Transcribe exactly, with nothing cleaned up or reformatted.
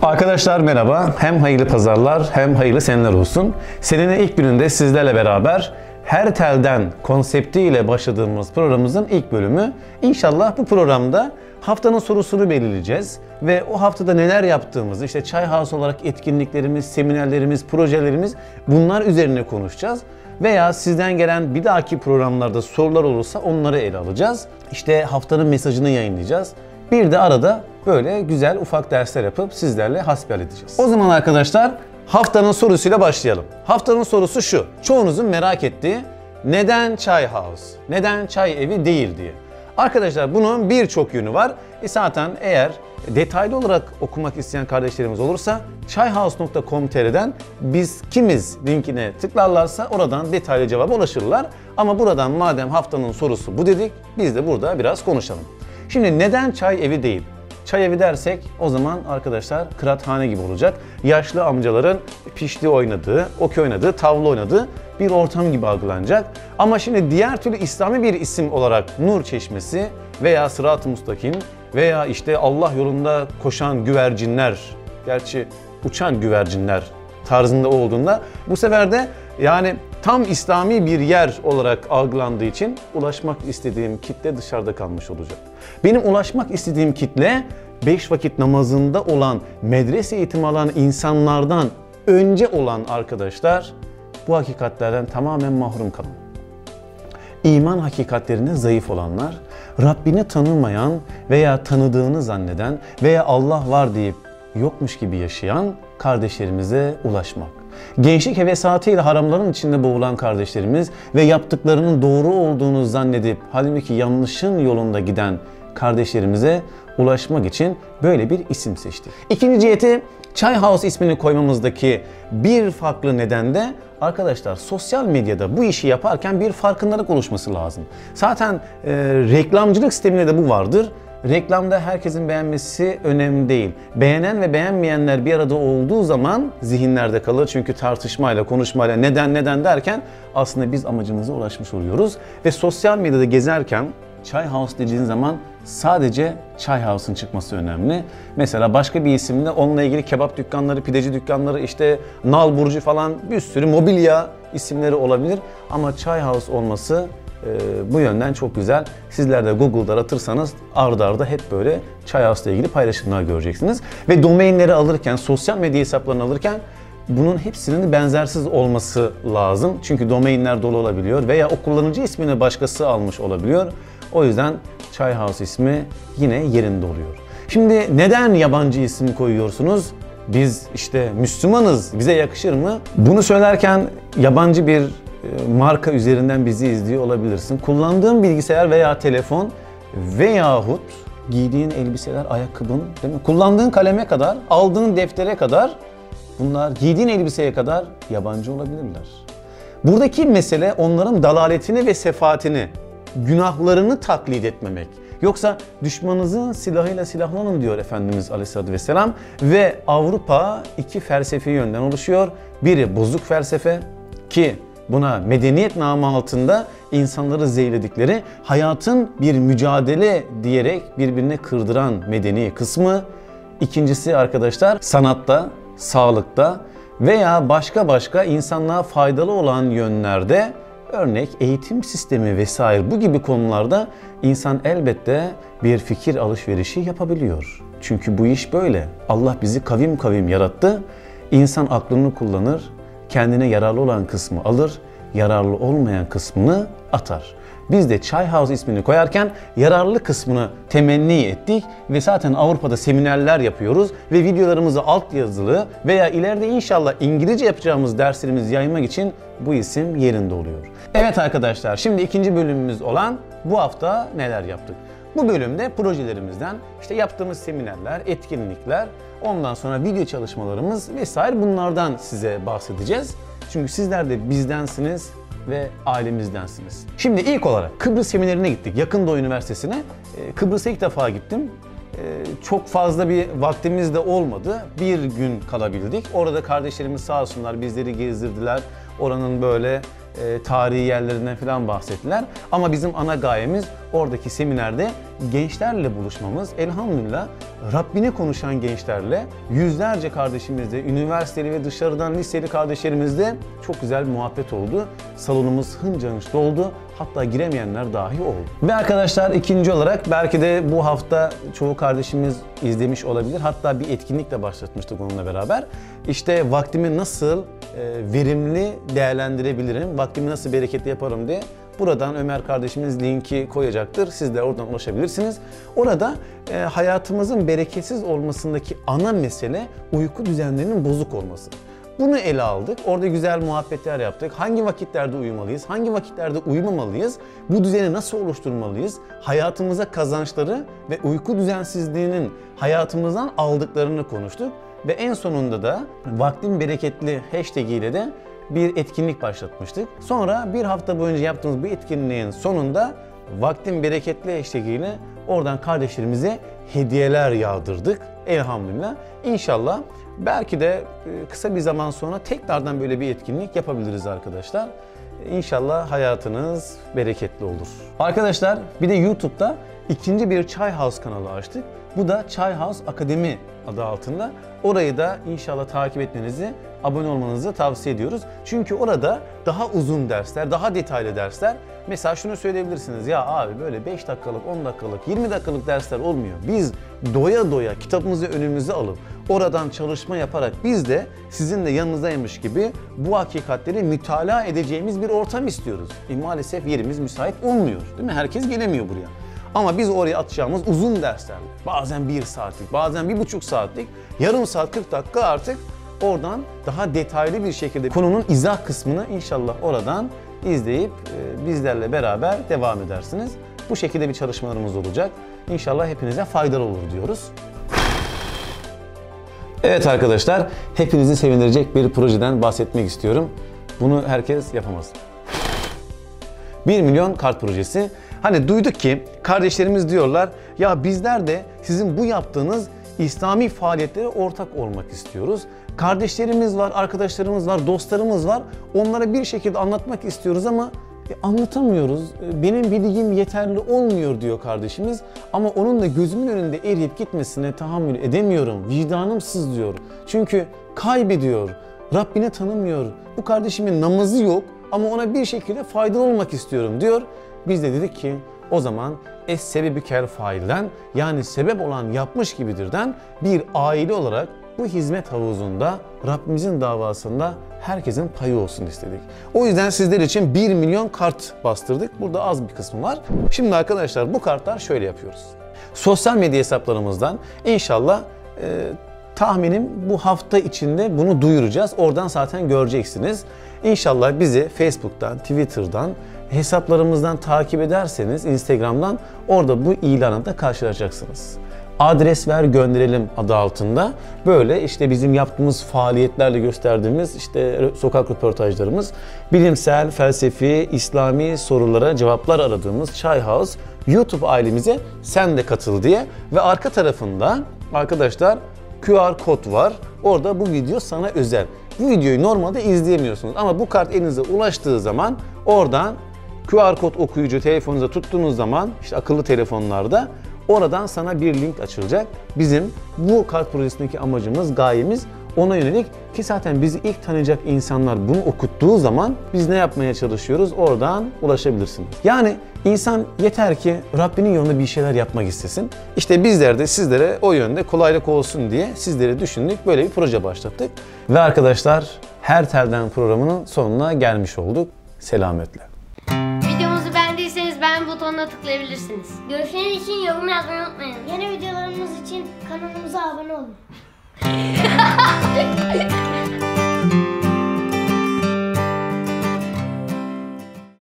Arkadaşlar merhaba. Hem hayırlı pazarlar hem hayırlı seneler olsun. Senenin ilk gününde sizlerle beraber Her Telden konseptiyle başladığımız programımızın ilk bölümü. İnşallah bu programda haftanın sorusunu belirleyeceğiz ve o haftada neler yaptığımızı, işte Çay House olarak etkinliklerimiz, seminerlerimiz, projelerimiz, bunlar üzerine konuşacağız. Veya sizden gelen bir dahaki programlarda sorular olursa onları ele alacağız. İşte haftanın mesajını yayınlayacağız. Bir de arada böyle güzel ufak dersler yapıp sizlerle hasbihal edeceğiz. O zaman arkadaşlar haftanın sorusuyla başlayalım. Haftanın sorusu şu. Çoğunuzun merak ettiği neden Çay House? Neden çay evi değil diye. Arkadaşlar bunun birçok yönü var. E zaten eğer detaylı olarak okumak isteyen kardeşlerimiz olursa çayhouse nokta com nokta tr'den biz kimiz linkine tıklarlarsa oradan detaylı cevaba ulaşırlar. Ama buradan madem haftanın sorusu bu dedik, biz de burada biraz konuşalım. Şimdi neden çay evi değil? Çay evi dersek o zaman arkadaşlar kıraathane gibi olacak. Yaşlı amcaların pişti oynadığı, okey oynadığı, tavla oynadığı bir ortam gibi algılanacak. Ama şimdi diğer türlü İslami bir isim olarak Nur Çeşmesi veya Sırat-ı Mustakim veya işte Allah yolunda koşan güvercinler, gerçi uçan güvercinler tarzında olduğunda bu sefer de yani tam İslami bir yer olarak algılandığı için ulaşmak istediğim kitle dışarıda kalmış olacak. Benim ulaşmak istediğim kitle beş vakit namazında olan, medrese eğitimi alan insanlardan önce olan arkadaşlar bu hakikatlerden tamamen mahrum kalan. İman hakikatlerinde zayıf olanlar, Rabbini tanımayan veya tanıdığını zanneden veya Allah var deyip yokmuş gibi yaşayan kardeşlerimize ulaşmak. Gençlik hevesatıyla haramların içinde boğulan kardeşlerimiz ve yaptıklarının doğru olduğunu zannedip halbuki yanlışın yolunda giden kardeşlerimize ulaşmak için böyle bir isim seçtik. İkinci ciheti Çay House ismini koymamızdaki bir farklı neden de arkadaşlar sosyal medyada bu işi yaparken bir farkındalık oluşması lazım. Zaten e, reklamcılık sisteminde de bu vardır. Reklamda herkesin beğenmesi önemli değil. Beğenen ve beğenmeyenler bir arada olduğu zaman zihinlerde kalır. Çünkü tartışmayla, konuşmayla neden neden derken aslında biz amacımıza ulaşmış oluyoruz. Ve sosyal medyada gezerken Çay House dediğin zaman sadece Çay House'un çıkması önemli. Mesela başka bir isimle onunla ilgili kebap dükkanları, pideci dükkanları, işte nal burcu falan bir sürü mobilya isimleri olabilir. Ama Çay House olması e, bu yönden çok güzel. Sizler de Google'da aratırsanız arda arda hep böyle Çay House ile ilgili paylaşımlar göreceksiniz. Ve domainleri alırken, sosyal medya hesaplarını alırken bunun hepsinin benzersiz olması lazım. Çünkü domainler dolu olabiliyor veya o kullanıcı ismini başkası almış olabiliyor. O yüzden Çay House ismi yine yerinde oluyor. Şimdi neden yabancı isim koyuyorsunuz? Biz işte Müslümanız, bize yakışır mı? Bunu söylerken yabancı bir marka üzerinden bizi izliyor olabilirsin. Kullandığın bilgisayar veya telefon veyahut giydiğin elbiseler, ayakkabın, değil mi? Kullandığın kaleme kadar, aldığın deftere kadar bunlar giydiğin elbiseye kadar yabancı olabilirler. Buradaki mesele onların dalaletini ve sefaatini, günahlarını taklit etmemek. Yoksa düşmanınızın silahıyla silahlanın diyor Efendimiz Aleyhisselatü Vesselam ve Avrupa iki felsefi yönden oluşuyor. Biri bozuk felsefe ki buna medeniyet namı altında insanları zehirledikleri hayatın bir mücadele diyerek birbirine kırdıran medeni kısmı. İkincisi arkadaşlar sanatta, sağlıkta veya başka başka insanlığa faydalı olan yönlerde, örnek eğitim sistemi vesaire bu gibi konularda insan elbette bir fikir alışverişi yapabiliyor. Çünkü bu iş böyle. Allah bizi kavim kavim yarattı. İnsan aklını kullanır, kendine yararlı olan kısmı alır, yararlı olmayan kısmını atar. Biz de Çay House ismini koyarken yararlı kısmını temenni ettik ve zaten Avrupa'da seminerler yapıyoruz ve videolarımızı altyazılı veya ileride inşallah İngilizce yapacağımız derslerimizi yaymak için bu isim yerinde oluyor. Evet arkadaşlar, şimdi ikinci bölümümüz olan bu hafta neler yaptık? Bu bölümde projelerimizden, işte yaptığımız seminerler, etkinlikler, ondan sonra video çalışmalarımız vesaire bunlardan size bahsedeceğiz. Çünkü sizler de bizdensiniz ve ailemizdensiniz. Şimdi ilk olarak Kıbrıs seminerine gittik. Yakın Doğu Üniversitesi'ne. Kıbrıs'a ilk defa gittim. Çok fazla bir vaktimiz de olmadı. Bir gün kalabildik. Orada kardeşlerimiz sağ olsunlar bizleri gezdirdiler. Oranın böyle tarihi yerlerinden falan bahsettiler. Ama bizim ana gayemiz oradaki seminerde gençlerle buluşmamız, elhamdülillah Rabbini konuşan gençlerle, yüzlerce kardeşimizle, üniversiteli ve dışarıdan liseli kardeşlerimizle çok güzel muhabbet oldu. Salonumuz hınca hınç doldu. Hatta giremeyenler dahi oldu. Ve arkadaşlar ikinci olarak belki de bu hafta çoğu kardeşimiz izlemiş olabilir. Hatta bir etkinlikle başlatmıştık onunla beraber. İşte vaktimi nasıl e, verimli değerlendirebilirim, vaktimi nasıl bereketli yaparım diye. Buradan Ömer kardeşimiz linki koyacaktır. Siz de oradan ulaşabilirsiniz. Orada e, hayatımızın bereketsiz olmasındaki ana mesele uyku düzenlerinin bozuk olması. Bunu ele aldık. Orada güzel muhabbetler yaptık. Hangi vakitlerde uyumalıyız? Hangi vakitlerde uyumamalıyız? Bu düzeni nasıl oluşturmalıyız? Hayatımıza kazançları ve uyku düzensizliğinin hayatımızdan aldıklarını konuştuk. Ve en sonunda da vaktin bereketli hashtag ile de bir etkinlik başlatmıştık. Sonra bir hafta boyunca yaptığımız bu etkinliğin sonunda vaktin bereketli hashtag ile oradan kardeşlerimize hediyeler yağdırdık. Elhamdülillah. İnşallah belki de kısa bir zaman sonra tekrardan böyle bir etkinlik yapabiliriz arkadaşlar. İnşallah hayatınız bereketli olur. Arkadaşlar bir de YouTube'da ikinci bir Çay House kanalı açtık. Bu da Çay House Akademi adı altında. Orayı da inşallah takip etmenizi, abone olmanızı tavsiye ediyoruz. Çünkü orada daha uzun dersler, daha detaylı dersler. Mesela şunu söyleyebilirsiniz, ya abi böyle beş dakikalık, on dakikalık, yirmi dakikalık dersler olmuyor. Biz doya doya kitabımızı önümüze alıp oradan çalışma yaparak biz de sizinle yanınızdaymış gibi bu hakikatleri mütalaa edeceğimiz bir ortam istiyoruz. E maalesef yerimiz müsait olmuyor, değil mi? Herkes gelemiyor buraya. Ama biz oraya atacağımız uzun dersler, bazen bir saatlik, bazen bir buçuk saatlik, yarım saat, kırk dakika artık oradan daha detaylı bir şekilde konunun izah kısmını inşallah oradan izleyip e, bizlerle beraber devam edersiniz. Bu şekilde bir çalışmalarımız olacak. İnşallah hepinize faydalı olur diyoruz. Evet arkadaşlar, hepinizi sevindirecek bir projeden bahsetmek istiyorum. Bunu herkes yapamaz. bir milyon kart projesi. Hani duyduk ki kardeşlerimiz diyorlar, ya bizler de sizin bu yaptığınız İslami faaliyetlere ortak olmak istiyoruz. Kardeşlerimiz var, arkadaşlarımız var, dostlarımız var. Onlara bir şekilde anlatmak istiyoruz ama e, anlatamıyoruz. E, benim bilgim yeterli olmuyor diyor kardeşimiz. Ama onun da gözümün önünde eriyip gitmesine tahammül edemiyorum. Vicdanım sızlıyor. Çünkü kaybediyor. Rabbini tanımıyor. Bu kardeşimin namazı yok ama ona bir şekilde faydalı olmak istiyorum diyor. Biz de dedik ki o zaman es-sebebükel failden, yani sebep olan yapmış gibidirden bir aile olarak bu hizmet havuzunda Rabbimizin davasında herkesin payı olsun istedik. O yüzden sizler için bir milyon kart bastırdık. Burada az bir kısmı var. Şimdi arkadaşlar bu kartlar şöyle yapıyoruz. Sosyal medya hesaplarımızdan inşallah e, tahminim bu hafta içinde bunu duyuracağız. Oradan zaten göreceksiniz. İnşallah bizi Facebook'tan, Twitter'dan, hesaplarımızdan takip ederseniz, Instagram'dan orada bu ilanla da karşılaşacaksınız. Adres ver gönderelim adı altında böyle işte bizim yaptığımız faaliyetlerle gösterdiğimiz işte sokak röportajlarımız, bilimsel, felsefi, İslami sorulara cevaplar aradığımız Çay House YouTube ailemize sen de katıl diye ve arka tarafında arkadaşlar Q R kod var. Orada bu video sana özel. Bu videoyu normalde izleyemiyorsunuz ama bu kart elinize ulaştığı zaman oradan Q R kod okuyucu telefonunuza tuttuğunuz zaman işte akıllı telefonlarda oradan sana bir link açılacak. Bizim bu kart projesindeki amacımız, gayemiz ona yönelik ki zaten bizi ilk tanıyacak insanlar bunu okuttuğu zaman biz ne yapmaya çalışıyoruz? Oradan ulaşabilirsiniz. Yani insan yeter ki Rabbinin yolunda bir şeyler yapmak istesin. İşte bizler de sizlere o yönde kolaylık olsun diye sizleri düşündük. Böyle bir proje başlattık. Ve arkadaşlar Her Telden programının sonuna gelmiş olduk. Selametle. Videomuzu beğendiyseniz beğen butonuna tıklayabilirsiniz. Görüşleriniz için yorum yazmayı unutmayın. Yeni videolarımız için kanalımıza abone olun.